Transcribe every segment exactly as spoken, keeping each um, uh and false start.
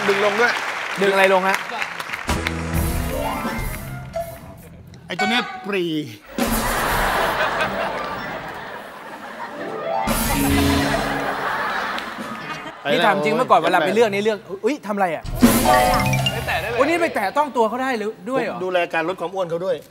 ดึงลงด้วยดึงอะไรลงฮะไอตัวเนี้ยปรีนี่ถามจริงเมื่อก่อนเวลาไปเลือกนี่เลือกอุ้ยทำอะไรอ่ะไม่แตะได้เลยวันนี้ไปแตะต้องตัวเขาได้หรือด้วยเหรอดูแลการลดความอ้วนเขาด้วย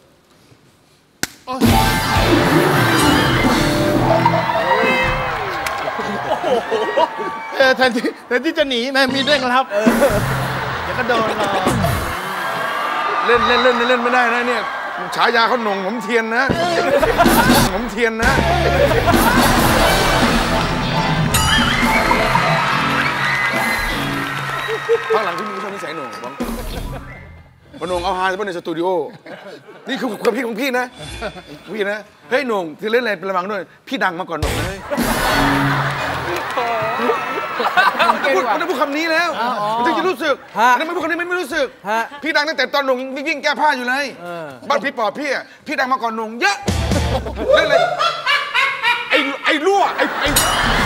เออแทนที่แทนที่จะหนีแม่มีเด้งรับเดี๋ยวก็โดนเราเล่นเล่นเล่นเล่นไม่ได้นะเนี่ยฉายาเขาหน่งผมเทียนนะผมเทียนนะภาคหลังที่มีชอบนิสัยหน่งบ้างมันหน่งเอาฮาเฉพาะในสตูดิโอนี่คือความพี่ของพี่นะพี่นะเฮ้ยหน่งที่เล่นอะไรเป็นระวังด้วยพี่ดังมาก่อนหน่งเลยมันต้องพูดคำนี้แล้วมันถึงจะรู้สึกอันนี้ไม่พูดคำนี้ไม่รู้สึกพี่ดังตั้งแต่ตอนหนุ่มวิ่งแก้ผ้าอยู่เลยบ้านพี่ปอบพี่อ่ะพี่ดังมาก่อนหนุ่มเยอะเล่นเลยไอ้ไอ้รั่วไอ้ไอ้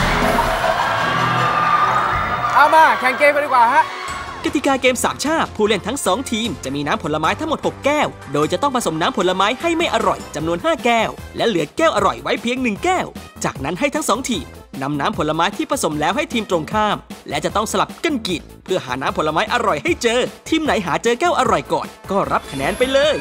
เอามาแข่งเกมกันดีกว่าฮะกติกาเกมสามชาติผู้เล่นทั้งสองทีมจะมีน้ำผลไม้ทั้งหมดหกแก้วโดยจะต้องผสมน้ำผลไม้ให้ไม่อร่อยจำนวนห้าแก้วและเหลือแก้วอร่อยไว้เพียงหนึ่งแก้วจากนั้นให้ทั้งสองทีมนำน้ำผลไม้ที่ผสมแล้วให้ทีมตรงข้ามและจะต้องสลับกันกินเพื่อหาน้ำผลไม้อร่อยให้เจอทีมไหนหาเจอแก้วอร่อยก่อนก็รับคะแนนไปเลย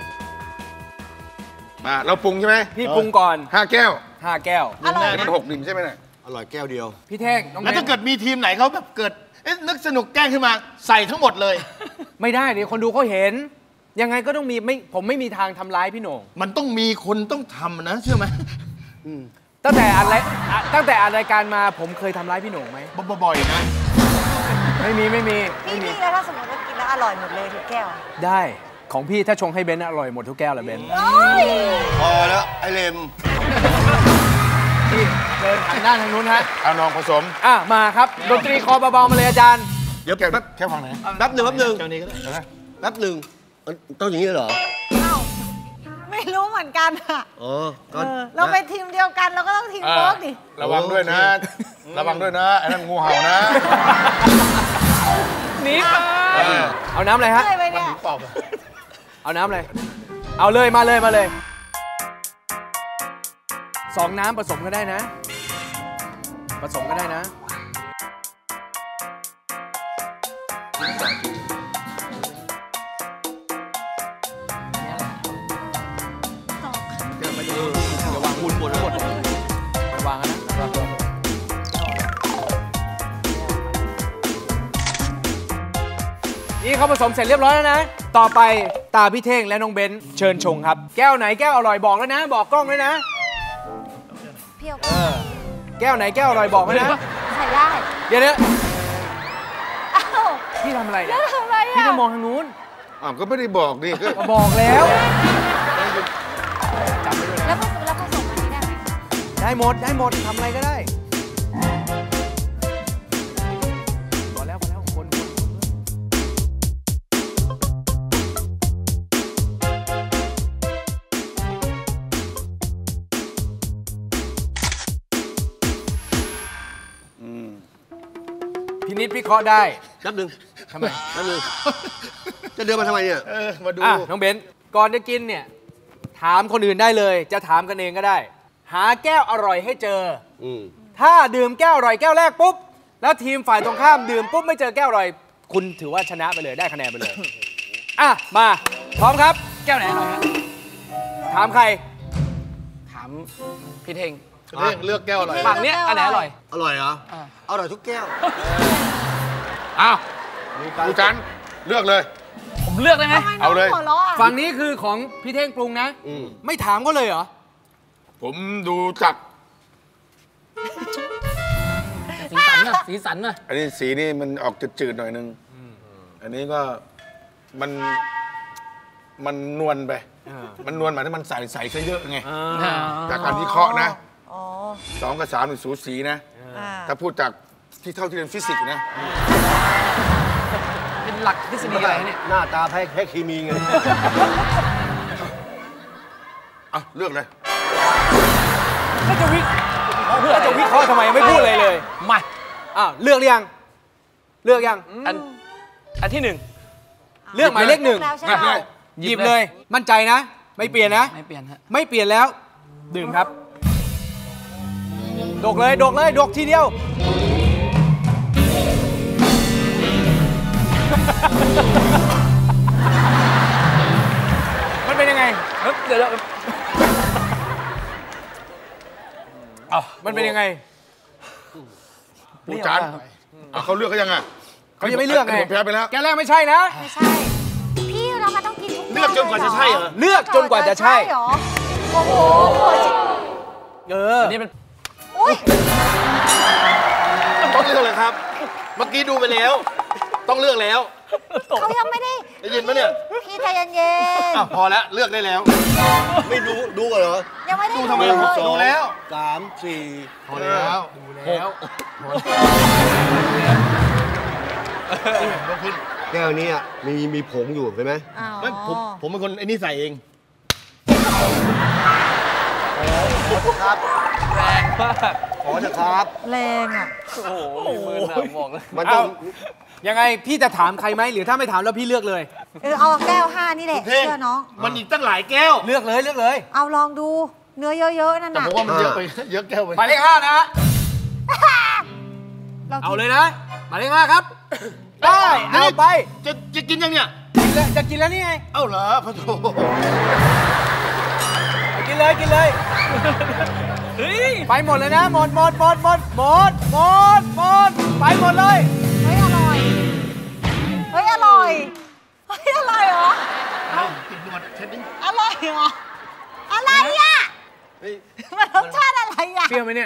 มาเราปรุงใช่ไหมพี่ปรุงก่อนห้าแก้วห้าแก้วอร่อยนั่นหกดิ่งใช่ไหมเนี่ยอร่อยแก้วเดียวพี่เท่งแล้วถ้าเกิดมีทีมไหนเขาแบบเกิดนึกสนุกแกล้งขึ้นมาใส่ทั้งหมดเลยไม่ได้เดี๋ยวคนดูเขาเห็นยังไงก็ต้องมีไม่ผมไม่มีทางทำร้ายพี่โหน่งมันต้องมีคนต้องทำนะเชื่อไหมตั้งแต่อะไรตั้งแต่รายการมาผมเคยทำร้ายพี่โหน่งไหมบ่อยๆนะไม่มีไม่มีพี่พี่แล้วถ้าสมมติว่ากินแล้วอร่อยหมดเลยทุกแก้วได้ของพี่ถ้าชงให้เบนอร่อยหมดทุกแก้วเลยเบนพอแล้วไอเลมพี่เดินทางด้านทางนู้นฮะเอานองผสมอ่ะมาครับดนตรีคอเบาๆมาเลยอาจารย์เดี๋ยวแป๊บแค่ฟังไหนแป๊บหนึ่งแป๊บหนึ่งเจ้านี้ก็ได้แป๊บหนึ่งต้องอย่างนี้เหรออ้าวไม่รู้เหมือนกันอ่ะเราเป็นทีมเดียวกันเราก็ต้องทีมเวิร์กดิระวังด้วยนะระวังด้วยนะไอ้นั่นงูเห่านะหนีไปเอาน้ำอะไรฮะเอาน้ำอะไรเอาเลยมาเลยมาเลยสองน้ำผสมกันได้นะผสมกันได้นะระวังคุณหมดหมดระวังนะนี่เขาผสมเสร็จเรียบร้อยแล้วนะต่อไปตาพี่เท่งและน้องเบนเชิญชงครับแก้วไหนแก้วอร่อยบอกแล้วนะบอกกล้องด้วยนะเพียวแก้วไหนแก้วอร่อยบอกเลยนะใส่ได้เดี๋ยวนี้พี่ทำอะไรเนี่ยพี่จะมองทางนู้นอ้าวก็ไม่ได้บอกดิก็บอกแล้วแล้วผสมแล้วผสมอันนี้ได้ไหมได้หมดได้หมดทำอะไรก็ได้พอแล้วพอแล้วคนพินิจพิเคราะห์ได้นับหนึ่งทำไมนับหนึ่งจะเดินมาทำไมเนี่ยเออมาดูน้องเบนก่อนจะกินเนี่ยถามคนอื่นได้เลยจะถามกันเองก็ได้หาแก้วอร่อยให้เจอถ้าดื่มแก้วอร่อยแก้วแรกปุ๊บแล้วทีมฝ่ายตรงข้ามดื่มปุ๊บไม่เจอแก้วอร่อยคุณถือว่าชนะไปเลยได้คะแนนไปเลยอ่ะมาพร้อมครับแก้วไหนอร่อยฮะถามใครถามพี่เท่งเลือกแก้วอร่อยฝั่งเนี้ยอันไหนอร่อยอร่อยเหรออร่อยทุกแก้วอ้าวดูกันเลือกเลยผมเลือกได้ไหมเอาเลยฝั่งนี้คือของพี่เท่งปรุงนะไม่ถามก็เลยเหรอผมดูจากสีสันนะสีสันนะอันนี้สีนี่มันออกจืดๆหน่อยนึงอันนี้ก็มันมันนวลไปมันนวลหมายถึงมันใส่ใส่ซะเยอะไงจากการวิเคราะห์นะสองกับสามเป็นสูสีนะถ้าพูดจากที่เท่าที่เรียนฟิสิกส์นะเป็นหลักทฤษฎีอะไรเนี่ยหน้าตาแพ้แพ้เคมีไงอ่ะเลือกเลยก็จะวิก็จะวิเคราะห์ทำไมไม่พูดอะไรเลยมาอ้าวเลือกหรือยังเลือกยังอันอันที่หนึ่งเลือกหมายเลขหนึ่งแล้วใช่ไหมหยิบเลยมั่นใจนะ ไม่เปลี่ยนนะไม่เปลี่ยนฮะไม่เปลี่ยนแล้ว ดื่มครับ ดกเลยดกเลยดกทีเดียว มันเป็นยังไงเฮ้ยเดี๋ยวเดี๋ยวมันเป็นยังไงปูจานอ่ะเขาเลือกเขายังไงเขายังไม่เลือกไงผมแพ้ไปแล้วแกแรกไม่ใช่นะไม่ใช่ พี่เรามาต้องกินทุกเลือกจนกว่าจะใช่เหรอเลือกจนกว่าจะใช่เหรอ โอ้โหเอออันนี้เป็นอุ้ยต้องเลือกเลยครับ เมื่อกี้ดูไปแล้ว ต้องเลือกแล้วเขายังไม่ได้ได้ยินปะเนี่ยพี่ใจเย็นอ่ะพอแล้วเลือกได้แล้ว ไม่ดูดูเหรอๆยังไม่ได้ดูทำไมเลยดูแล้วสามสี่พอแล้วแล้วแก้วนี้อ่ะมีมีผงอยู่เห็นไหมอ้าวไม่ผมผมเป็นคนไอ้นี่ใส่เองครับแรงมากขอเถอะครับแรงอ่ะโอ้โหมีมือหนักบอกเลยมันต้องยังไงพี่จะถามใครไหมหรือถ้าไม่ถามแล้วพี่เลือกเลยเออเอาแก้วห้านี่แหละเท่งเชื่อน้องมันอีกตั้งหลายแก้วเลือกเลยเลือกเลยเอาลองดู เนื้อเยอะๆนั่นแต่น่ะผมว่ามันเยอะไปเยอะแก้วไปหมายเลขห้านะฮะเราเอากินเลยนะหมายเลขห้าครับ ได้เอาไปจะจะกินยังเนี่ยกินแล้วจะกินแล้วนี่ไงเอ้าเหรอพระโถกินเลยกินเลยเฮ้ยไปหมดเลยนะหมดหมดหมดหมดหมดหมดหมดไปหมดเลยเฮ้ยอร่อย เฮ้ยอร่อย เฮ้ยอร่อยเหรอติดหนวดเช็ดดิอร่อยเหรอ อะไรอ่ะเฮ้ยมันรสชาติอะไรอ่ะเปรี้ยวไหมเนี่ย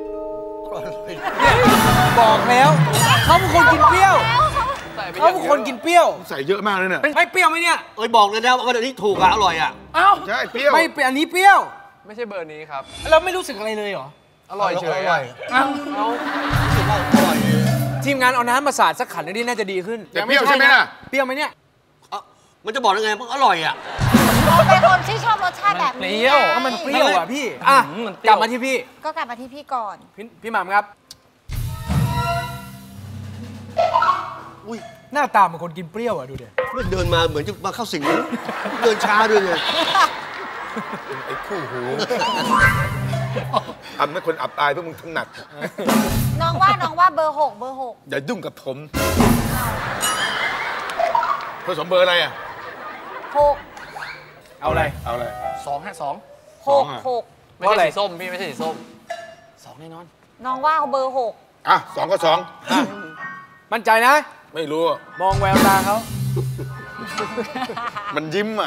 บอกแล้วเขาเป็นคนกินเปรี้ยวใส่ไปเขาเป็นคนกินเปรี้ยวใส่เยอะมากเลยเนี่ยไม่เปรี้ยวไหมเนี่ยเอ้ยบอกเลยนะว่าอันนี้ถูกอะอร่อยอะเอ้าใช่เปรี้ยวไม่เป็นอันนี้เปรี้ยวไม่ใช่เบอร์นี้ครับเราไม่รู้สึกอะไรเลยเหรออร่อยเฉยอร่อะอยเอ้าเอารู้สึกว่าอร่อยทีมงานเอาน้ำมาสาดสักขันนี่น่าจะดีขึ้นแต่เปรี้ยวใช่ไหมล่ะเปรี้ยวไหมเนี่ยเอ้ามันจะบอกยังไงมันอร่อยอะเป็นคนที่ชอบรสชาติแบบเปนี้รี้ยวก็มันเปรี้ยวอ่ะพี่อ่ะอืมมันเปรี้กยวลับมาที่พี่ก็กลับมาที่พี่ก่อนพี่พี่หม่ำครับอุ้ยหน้าตาเหมือนคนกินเปรี้ยวอ่ะดูเดี๋ยเมื่อเดินมาเหมือนจะมาเข้าสิงเดินช้าด้วยไงไอ้คู่หูทำให้คนอับอายพวกมึงถนัดน้องว่าน้องว่าเบอร์หกเบอร์หกอย่ายุ่งกับผมผสมเบอร์อะไรอ่ะหกเอาอะไรเอาอะไรสองฮะสองหกหกไม่เพราะอะไรใช่สีส้มพี่ไม่ใช่สีส้มสองแน่นอนน้องว่าเบอร์หกอ่ะสองก็สองมั่นใจนะไม่รู้อะมองแววตาเขามันยิ้มอ่ะ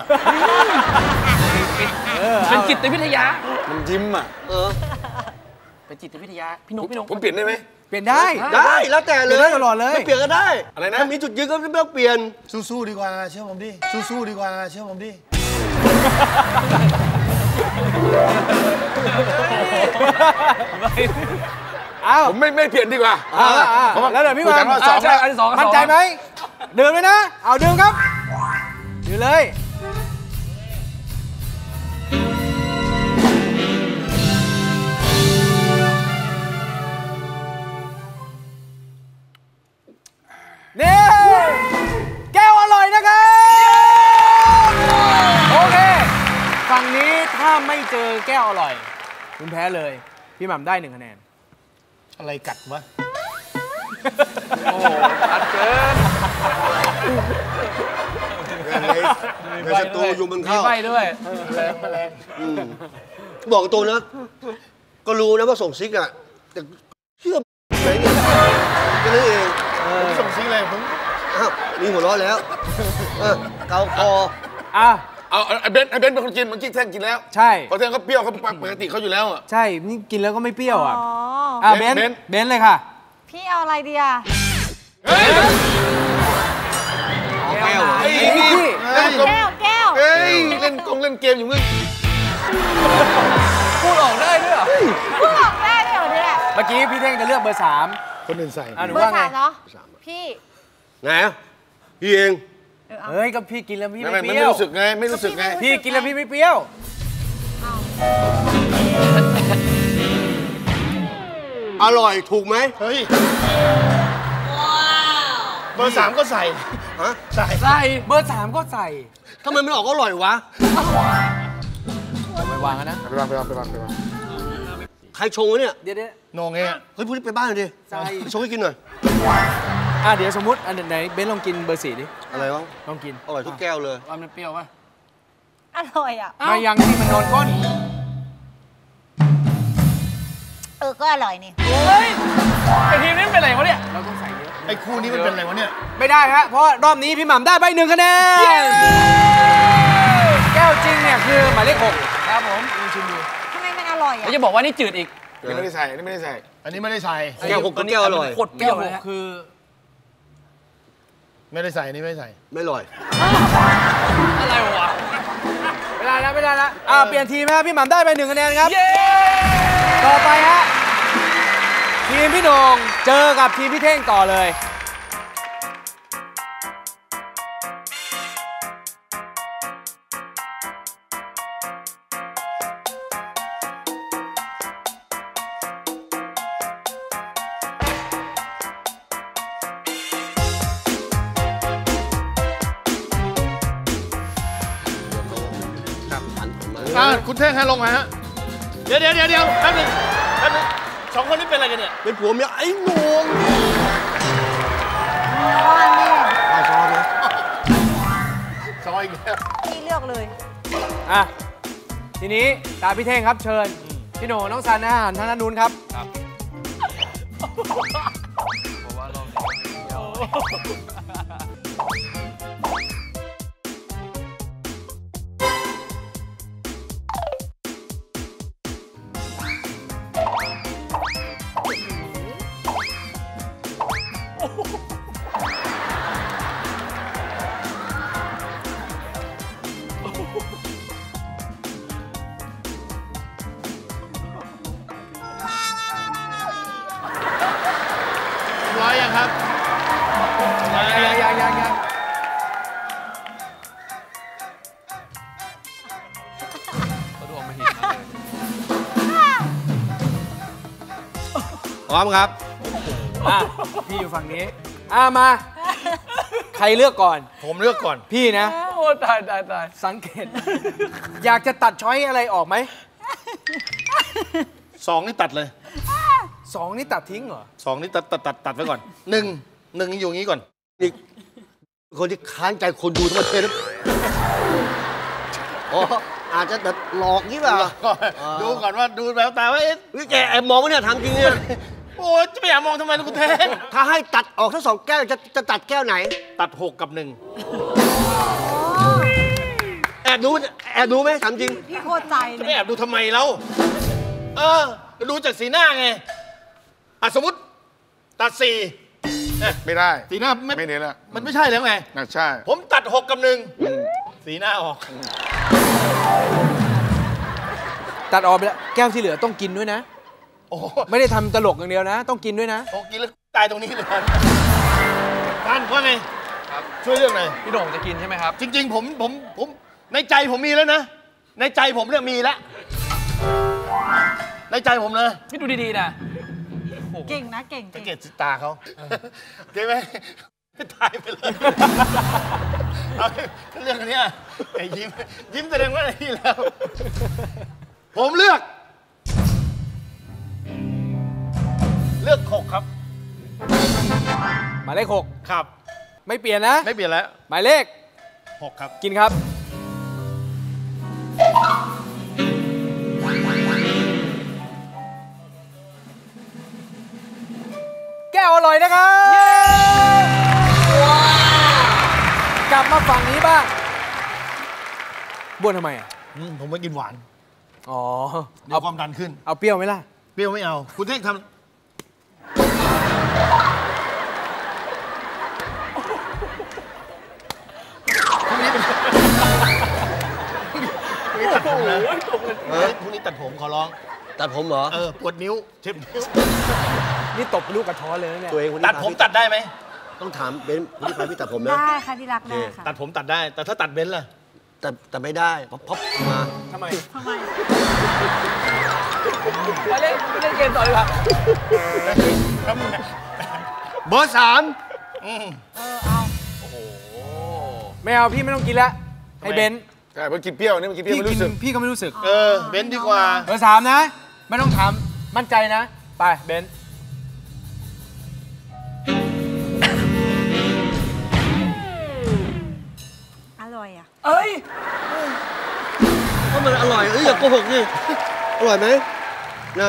เป็นจิตวิทยามันยิ้มอ่ะเออเป็นจิตวิทยา พี่นุ๊กพี่นุ๊กผมเปลี่ยนได้ไหมเปลี่ยนได้ได้แล้วแต่เลยเปลี่ยนได้ตลอดเลยไม่เปลี่ยนก็ได้อะไรนะถ้ามีจุดยืนก็ไม่ต้องเปลี่ยนสู้ๆดีกว่าเชื่อผมดิ สู้ๆดีกว่าเชื่อผมดิเอาผมไม่ไม่เปลี่ยนดีกว่าเอาละอ่ะเพราะว่าแล้วเดี๋ยวพี่หพูดม่กันว่าสองใช่แล้วอันที่สองอันที่สองมั่นใจไหมดื่มเลยนะ เอาดื่มครับดื่มเลย นี่แก้วอร่อยนะครับ โอเค ฝั่งนี้ถ้าไม่เจอแก้วอร่อย คุณแพ้เลย พี่หม่ำได้หนึ่งคะแนนอะไรกัดวะโอ้โหชัดเกินในในสตูยุงมันมีเข้าใบด้วยอืมบอกตรงนะ ก็รู้นะว่าส่งซิกอะแต่เชื่อไหนเนี่ยแค่นั้นเองผมส่งซิงเลยผมอ้าวมีหัวเราะแล้วเออเกาคออ่ะเอาเอาไอ้เบนซ์ไอ้เบนซ์เป็นคนกินเมื่อกี้แท่งกินแล้วใช่เพราะแท่งเขาเปรี้ยวเขาปกติเขาอยู่แล้วอะใช่ นี่กินแล้วก็ไม่เปรี้ยวอ่ะอ๋ออ่ะเบเบนนเบซ์นเบนซ์เลยค่ะพี่เอาอะไรดีอ่ะเฮ้ยแก้วเหรอเฮ้ยนี่พี่เล่นกงแก้วแก้วเฮ้ยเล่นกงเล่นเกมอยู่มึงพูดออกได้ด้วยเหรอพูดออกได้ด้วยเหรอเนี่ยเมื่อกี้พี่เท่งจะเลือกเบอร์สามคนอื่นใส่อ่ะหนูเบอว่าร์ไงสามเนาะพี่ไหนอะพี่เองเออเอาเฮ้ยก็พี่กินแล้วพี่ไม่ไม่ไม่เปไม่รี้ยวรู้สึกไงไม่รู้สึกไงพี่กินแล้วพี่ไม่เปรี้ยวอร่อยถูกไหมเฮ้ยเบอร์สามก็ใส่ฮะใส่ใส่เบอร์สามก็ใส่ทำไมมันออกอร่อยวะไปวางกันนะไปวางไปวางไปวางไปวางใครชงวะเนี่ยเดี๋ยวเดี๋ยวโหนงเงี้ยเฮ้ยพูดไปบ้านหน่อยดิใส่ชงให้กินหน่อยอ่ะเดี๋ยวสมมติอันไหนเบนซ์ลองกินเบอร์สี่ดิอะไรวะลองกินอร่อยทุกแก้วเลยว่ามันเปรี้ยวป่ะอร่อยอ่ะมายังที่มันโดนก้นเออ ก็อร่อยนี่เฮ้ยไอทีมนี้เป็นไรวะเนี่ยเราต้องใส่เยอะไอ้คู่นี้มันเป็นอะไรวะเนี่ยไม่ได้ฮะเพราะรอบนี้พี่หม่ำได้ไปหนึ่งคะแนนแก้วจริงเนี่ยคือหมายเลขหกครับผมลองชิมดูทำไมมันอร่อยอ่ะแล้วจะบอกว่านี่จืดอีกอันนี้ไม่ได้ใส่อันนี้ไม่ได้ใส่อันนี้ไม่ได้ใส่แก้วหกกับแก้วอร่อยโคตรเปรี้ยวเลยฮะคือไม่ได้ใส่อันนี้ไม่ได้ใส่ไม่อร่อยอะไรวะไม่ได้แล้วไม่ได้แล้วอ่าเปลี่ยนทีมฮะพี่หม่ำได้ไปหนึ่งคะแนนครับเย้ต่อไปฮะทีมพี่โหน่งเจอกับทีมพี่เท่งต่อเลยอ่าคุณเท่งให้ลงมาฮะ เดี๋ยวเดี๋ยวเดี๋ยวเดี๋ยวแป๊บนึงแป๊บนึงสองคนนี้เป็นอะไรกันเนี่ยเป็นผัวเมียไอ้โหนงก้อนนี่เอาซอสนะซอยอีกแล้วพี่เลือกเลยอ่ะทีนี้ตาพี่เท่งครับเชิญพี่โหน่งน้องซันอาหารทางด้านนู้นครับร้อยยังครับร้อยยังยังยังยังเขาดูออกมาหินมากเลยพร้อมครับอ่ะพี่อยู่ฝั่งนี้อ่ะมา ใครเลือกก่อนผมเลือกก่อนพี่นะโอ้ตายตายตายสังเกต อยากจะตัดช้อยอะไรออกไหมสองนี่ตัดเลยสองนี่ตัดทิ้งเหรอสองนี่ตัดตัดตัดตัดไว้ก่อนหนึ่งหนึ่งอยู่อย่างนี้ก่อนนี่คนที่ค้านใจคนดูทั้งประเทศนะอ๋ออาจจะแบบหลอกงี้เปล่าดูก่อนว่าดูแววตาว่าเอ๊ะนี่แกแอบมองวะเนี่ยถามจริงเนี่ยโอ้ยจะไปอยากมองทำไมล่ะคุณเท่งถ้าให้ตัดออกทั้งสองแก้วจะจะตัดแก้วไหนตัดหกกับหนึ่งแอบดูแอบดูไหมถามจริงพี่โคตรใจเลจะยไปแอบดูทำไมเราเออดูจากสีหน้าไงอ่ะสมมติตัดสี่เอ๊ะไม่ได้สีหน้าไม่ไม่เน้นละมันไม่ใช่แล้วไงน่าใช่ผมตัดหกกับหนึ่งสีหน้าออกตัดออกไปแล้วแก้วที่เหลือต้องกินด้วยนะโอ้โหไม่ได้ทำตลกอย่างเดียวนะ ต้องกินด้วยนะโอ้กินแล้วตายตรงนี้เลยท่านว่าไงช่วยเรื่องหน่อยพี่โด่งจะกินใช่ไหมครับจริง ๆ ผมผมผมในใจผมมีแล้วนะ ในใจผมเนี่ยมีแล้วในใจผมเลยพี่ดูดีๆนะเก่งนะ เก่งสังเกเก่งตตาเขาเห็นไหมตายไปเลยเอาเรื่องอันเนี้ยไอ้ยิ้มยิ้มแสดงว่าอะไรนี่แล้ว ผมเลือก เลือกหกครับหมายเลขหกครับไม่เปลี่ยนนะไม่เปลี่ยนแล้วหมายเลขหกครับกินครับ แก้วอร่อยนะครับกลับมาฝั่งนี้บ้างบ้วนทำไมอ่ะอืมผมไม่กินหวานอ๋อเดี๋ยวความดันขึ้นเอาเปรี้ยวไหมล่ะเปรี้ยวไม่เอา คุณเท่งทำพรุ่งนี้เป็นพรุ่งนี้ตัดผมนะพรุ่งนี้ตัดผมขอร้องตัดผมเหรอเออ ปวดนิ้วเจ็บนิ้วนี่ตบลูกกระท้อนเลยนะเนี่ยตัวเองคนนี้ตัดผมตัดได้ไหมต้องถามเบนซ์คนที่พาพี่ตัดผมนะได้ค่ะที่รักได้ค่ะตัดผมตัดได้ แต่ถ้าตัดเบนซ์ล่ะแต่แต่ไม่ได้เพราะพับมาทำไมทำไมมาเล่นเล่นเกมต่อดีกว่าเบอร์สามเออเอาไม่เอาพี่ไม่ต้องกินแล้วให้เบนซ์ใช่เพราะกินเปรี้ยวนี่มันกินเปรี้ยวพี่ไม่กินรู้สึกพี่ก็ไม่รู้สึกเออเบนซ์ดีกว่าเบอร์สามนะไม่ต้องถามมั่นใจนะไปเบนซ์อร่อยอ่ะเอ้ยก็มันอร่อยเอ้ยอย่าโกหกดิอร่อยไหมน่ะ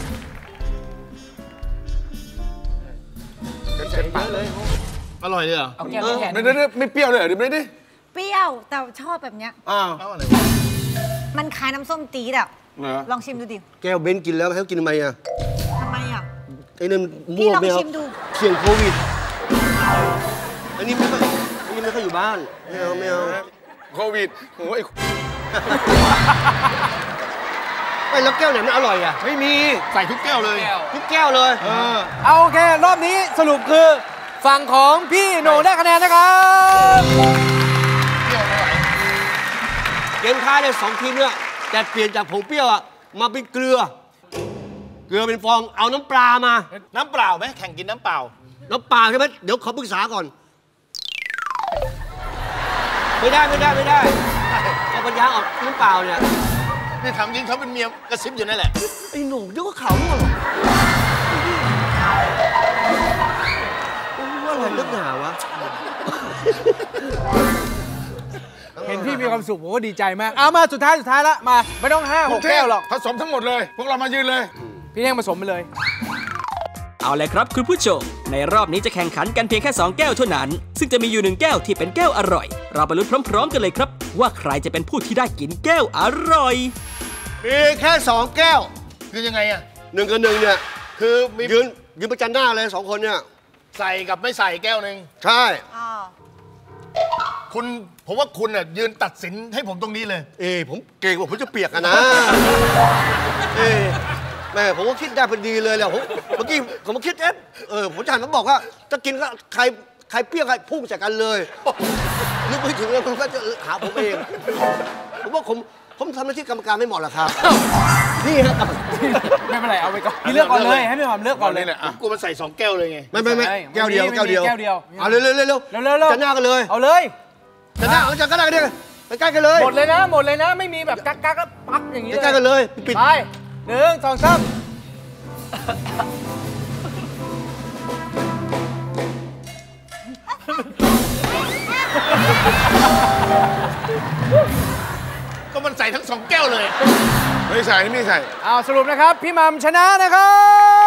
เช็ดปากเลยอร่อยเลยเหรอเอาแก้วแขนไม่ได้ไม่เปรี้ยวเลยเหรอดิไม่ได้เปรี้ยวแต่ชอบแบบเนี้ยอ้าวเอาอะไรมันคล้ายน้ำส้มจี๊ดอ่ะเหรอลองชิมดูดิแก้วเบนซ์กินแล้วให้เขากินทำไมอ่ะทำไมอ่ะไอ้นั่นพี่มั่วลองไม่เอาชิมดูเสี่ยงโควิดอันนี้ไม่ค่อยอันนี้ไม่ค่อยอยู่บ้านไม่เอาไม่เอาโควิดโอ้ยไอ้แล้วแก้วไหนมันอร่อยอ่ะไม่มีใส่ทุกแก้วเลยทุกแก้วเลยเออเอาโอเครอบนี้สรุปคือฝั่งของพี่โหน่งได้คะแนนนะครับเกมท้ายเนี่ยสองทีมเนี่ยแต่เปลี่ยนจากผงเปรี้ยวอ่ะมาเป็นเกลือ เกลือเป็นฟองเอาน้ำปลามาน้ำเปล่าไหมแข่งกินน้ำเปล่าน้ำปลาใช่ไหมเดี๋ยวขอปรึกษาก่อน ไม่ได้ไม่ได้ไม่ได้เอาปัญญาออกน้ำเปล่าเนี่ยนี่ถามจริงเขาเป็นเมียกระซิบอยู่นั่นแหละไอ้หนุ่มเดี๋ยวก็ข่าวรั่วหรอกโอ้ว่าอะไรนักหนาวะเห็นพี่มีความสุขผมก็ดีใจมากเอามาสุดท้ายสุดท้ายละมาไม่ต้องห้าหกแก้วหรอกผสมทั้งหมดเลย พวกเรามายืนเลยพี่เท่งผสมไปเลยเอาเลยครับคุณผู้ชม ในรอบนี้จะแข่งขันกันเพียงแค่สองแก้วเท่านั้น ซึ่งจะมีอยู่หนึ่งแก้วที่เป็นแก้วอร่อย เราไปลุ้นพร้อม ๆ กันเลยครับ ว่าใครจะเป็นผู้ที่ได้กินแก้วอร่อยมีแค่สองแก้วคือยังไงอ่ะหนึ่งกับหนึ่งเนี่ยคือมียืนยืนประจันหน้าเลยสองคนเนี่ยใส่กับไม่ใส่แก้วหนึ่งใช่อ๋อคุณผมว่าคุณเนี่ยยืนตัดสินให้ผมตรงนี้เลยเอ้ผมเก่งกว่าผมจะเปียกอะนะ เอ้แม่ผมก็คิดได้พอดีเลยแหละผมเมื่อกี้ผมก็คิดเอ๊ะเออผมจะหันมาบอกว่าจะกินก็ใครใครเปรี้ยวใครพุ่งจากกันเลยนึกไม่ถึงเลยมันก็จะหาผมเองผมว่าผมผมทำหน้าที่กรรมการไม่เหมาะหรอกครับนี่ฮะไม่เป็นไรเอาไปก่อนพี่เลือกก่อนเลยให้พี่หม่ำเลือกก่อนเลยนี่แหละอ่ะกูมาใส่สองแก้วเลยไงไม่ไม่ไม่ใช่แก้วเดียวไม่มีแก้วเดียวแก้วเดียวเอาเร็วเร็วเร็วเร็วเร็วเร็วเร็วจะหน้ากันเลยเอาเลยจะหน้าเอาจะกันหน้ากันเลยใกล้ๆกันเลยหมดเลยนะหมดเลยนะไม่มีแบบกักกักแล้วปักอย่างนี้เลยใกล้ๆกันเลยปิดไปหนึ่งสองสามก็มันใส่ทั้งสองแก้วเลยไม่ใส่นี่ไม่ใส่เอาสรุปนะครับ พี่หม่ำชนะนะครับ